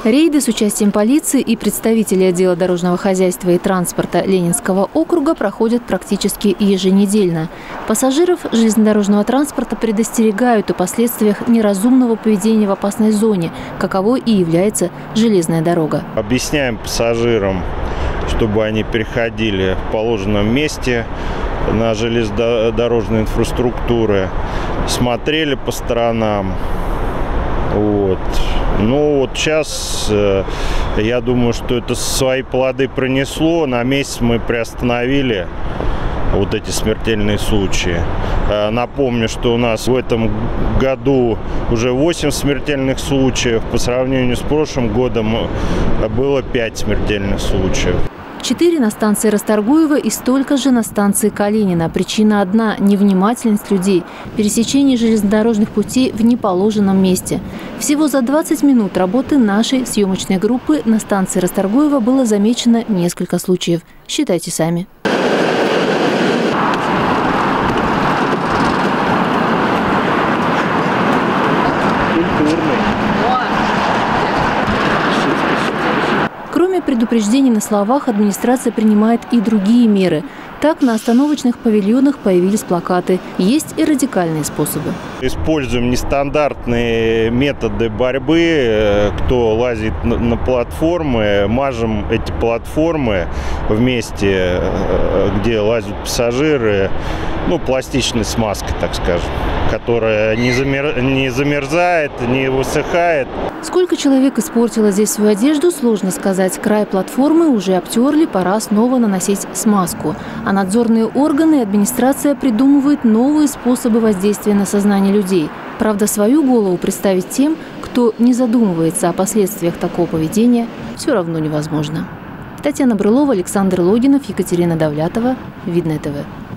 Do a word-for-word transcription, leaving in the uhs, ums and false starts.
Рейды с участием полиции и представителей отдела дорожного хозяйства и транспорта Ленинского округа проходят практически еженедельно. Пассажиров железнодорожного транспорта предостерегают о последствиях неразумного поведения в опасной зоне, каковой и является железная дорога. Объясняем пассажирам, чтобы они переходили в положенном месте на железнодорожную инфраструктуру, смотрели по сторонам. Вот. Ну вот сейчас, э, я думаю, что это свои плоды принесло. На месяц мы приостановили вот эти смертельные случаи. Э, напомню, что у нас в этом году уже восемь смертельных случаев. По сравнению с прошлым годом было пять смертельных случаев. Четыре на станции Расторгуева и столько же на станции Калинина. Причина одна – невнимательность людей, пересечение железнодорожных путей в неположенном месте. Всего за двадцать минут работы нашей съемочной группы на станции Расторгуева было замечено несколько случаев. Считайте сами. Кроме предупреждений на словах, администрация принимает и другие меры. Так, на остановочных павильонах появились плакаты. Есть и радикальные способы. Используем нестандартные методы борьбы. Кто лазит на платформы, мажем эти платформы вместе, где лазят пассажиры, ну, пластичной смазкой, так скажем, которая не, замер... не замерзает, не высыхает. Сколько человек испортило здесь свою одежду, сложно сказать. Край платформы уже обтерли, пора снова наносить смазку. А надзорные органы и администрация придумывают новые способы воздействия на сознание людей. Правда, свою голову представить тем, кто не задумывается о последствиях такого поведения, все равно невозможно. Татьяна Брылова, Александр Логинов, Екатерина Давлятова. Видное ТВ.